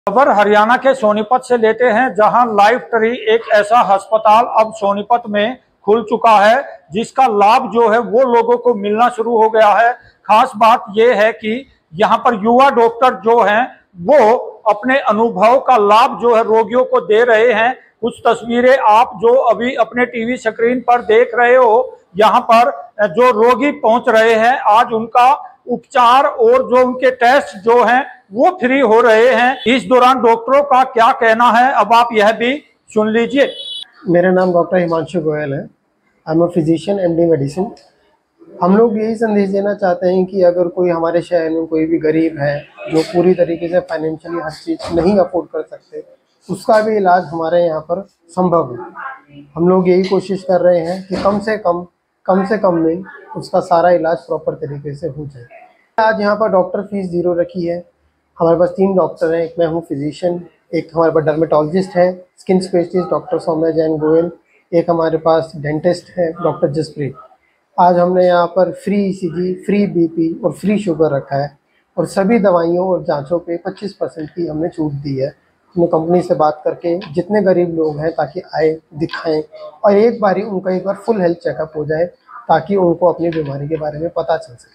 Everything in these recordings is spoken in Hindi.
खबर हरियाणा के सोनीपत से लेते हैं, जहां लाइफ ट्री एक ऐसा अस्पताल अब सोनीपत में खुल चुका है जिसका लाभ जो है वो लोगों को मिलना शुरू हो गया है। खास बात यह है कि यहां पर युवा डॉक्टर जो हैं वो अपने अनुभव का लाभ जो है रोगियों को दे रहे हैं। कुछ तस्वीरें आप जो अभी अपने टीवी स्क्रीन पर देख रहे हो, यहाँ पर जो रोगी पहुंच रहे हैं आज उनका उपचार और जो उनके टेस्ट जो हैं वो फ्री हो रहे हैं। इस दौरान डॉक्टरों का क्या कहना है, अब आप यह भी सुन लीजिए। मेरा नाम डॉक्टर हिमांशु गोयल है। I am a physician MD medicine. हम लोग यही संदेश देना चाहते हैं कि अगर कोई हमारे शहर में कोई भी गरीब है जो पूरी तरीके से फाइनेंशियली हर चीज़ नहीं अफोर्ड कर सकते, उसका भी इलाज हमारे यहाँ पर संभव है। हम लोग यही कोशिश कर रहे हैं कि कम से कम में उसका सारा इलाज प्रॉपर तरीके से हो जाए। आज यहाँ पर डॉक्टर फीस 0 रखी है। हमारे पास 3 डॉक्टर हैं, एक मैं हूँ फिजिशियन, एक हमारे पास डर्मेटोलॉजिस्ट है, skin specialist doctor Saumya Jain Goyal, एक हमारे पास डेंटिस्ट है डॉक्टर जसप्रीत। आज हमने यहाँ पर फ्री ईसीजी, फ्री बीपी और फ्री शुगर रखा है और सभी दवाइयों और जांचों पे 25% की हमने छूट दी है। हमने कंपनी से बात करके जितने गरीब लोग हैं ताकि आए, दिखाएं और एक बार फुल हेल्थ चेकअप हो जाए ताकि उनको अपनी बीमारी के बारे में पता चल सके।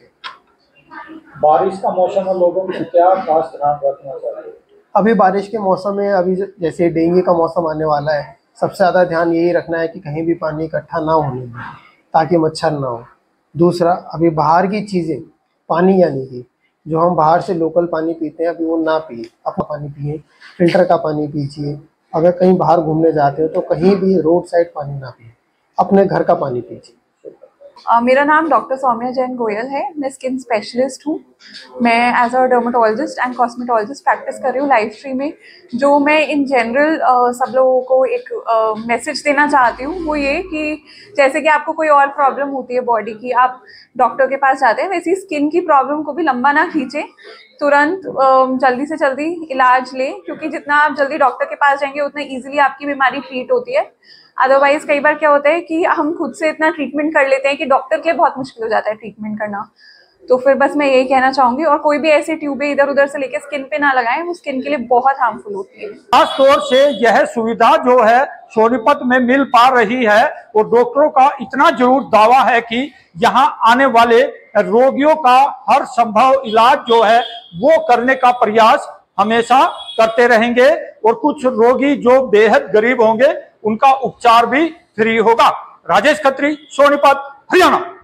बारिश का मौसम है, लोगों को क्या खास ध्यान रखना चाहिए? अभी बारिश के मौसम में अभी जैसे डेंगू का मौसम आने वाला है, सबसे ज़्यादा ध्यान यही रखना है कि कहीं भी पानी इकट्ठा ना होने दें ताकि मच्छर ना हो। दूसरा, अभी बाहर की चीज़ें, पानी यानी कि जो हम बाहर से लोकल पानी पीते हैं अभी वो ना पिए, अपना पानी पिए, फिल्टर का पानी पीजिए। अगर कहीं बाहर घूमने जाते हो तो कहीं भी रोड साइड पानी ना पिए, अपने घर का पानी पीजिए। मेरा नाम डॉक्टर सौम्या जैन गोयल है। मैं स्किन स्पेशलिस्ट हूँ। मैं as a dermatologist and cosmetologist practice कर रही हूँ लाइफ ट्री में। जो मैं इन जनरल सब लोगों को एक मैसेज देना चाहती हूँ वो ये कि जैसे कि आपको कोई और प्रॉब्लम होती है बॉडी की, आप डॉक्टर के पास जाते हैं, वैसे ही स्किन की प्रॉब्लम को भी लंबा ना खींचे, तुरंत जल्दी से जल्दी इलाज लें, क्योंकि जितना आप जल्दी डॉक्टर के पास जाएंगे उतना ईजिली आपकी बीमारी ट्रीट होती है। अदरवाइज कई बार क्या होता है कि हम खुद से इतना ट्रीटमेंट कर लेते हैं कि डॉक्टर के लिए बहुत मुश्किल हो जाता है ट्रीटमेंट करना। तो फिर बस मैं यही कहना चाहूंगी, और कोई भी ऐसी ट्यूबें इधर उधर से लेके स्किन पे ना लगाएं, वो स्किन के लिए बहुत हार्मफुल होती है। खास तौर से यह सुविधा जो है सोनीपत में मिल पा रही है और डॉक्टरों का इतना जरूर दावा है कि यहाँ आने वाले रोगियों का हर संभव इलाज जो है वो करने का प्रयास हमेशा करते रहेंगे और कुछ रोगी जो बेहद गरीब होंगे उनका उपचार भी फ्री होगा। राजेश खत्री, सोनीपत, हरियाणा।